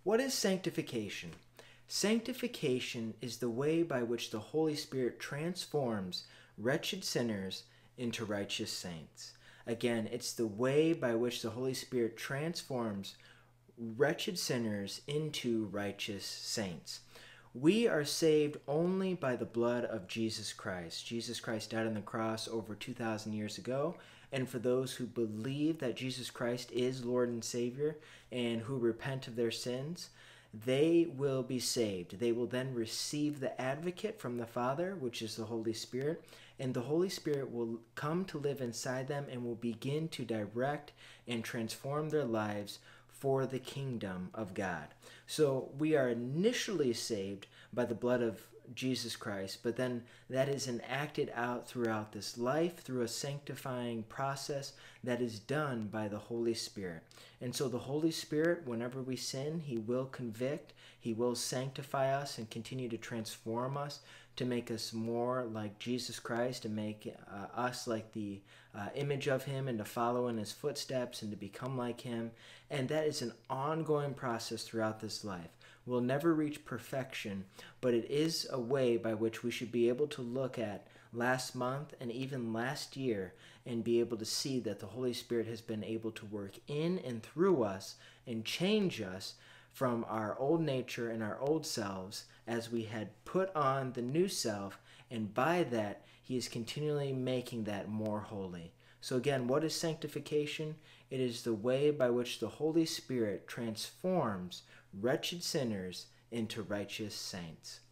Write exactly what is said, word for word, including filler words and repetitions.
What is sanctification? Sanctification is the way by which the Holy Spirit transforms wretched sinners into righteous saints. Again, it's the way by which the Holy Spirit transforms wretched sinners into righteous saints. We are saved only by the blood of Jesus Christ. Jesus Christ died on the cross over two thousand years ago, and for those who believe that Jesus Christ is Lord and Savior and who repent of their sins, they will be saved. They will then receive the advocate from the Father, which is the Holy Spirit, and the Holy Spirit will come to live inside them and will begin to direct and transform their lives for the kingdom of God. So we are initially saved by the blood of Jesus Christ, but then that is enacted out throughout this life through a sanctifying process that is done by the Holy Spirit. And so the Holy Spirit, whenever we sin, He will convict, He will sanctify us and continue to transform us to make us more like Jesus Christ, to make uh, us like the uh, image of Him, and to follow in His footsteps and to become like Him. And that is an ongoing process throughout this life. We'll never reach perfection, but it is a way by which we should be able to look at last month and even last year and be able to see that the Holy Spirit has been able to work in and through us and change us from our old nature and our old selves as we had put on the new self, and by that He is continually making that more holy. So again, what is sanctification? It is the way by which the Holy Spirit transforms wretched sinners into righteous saints.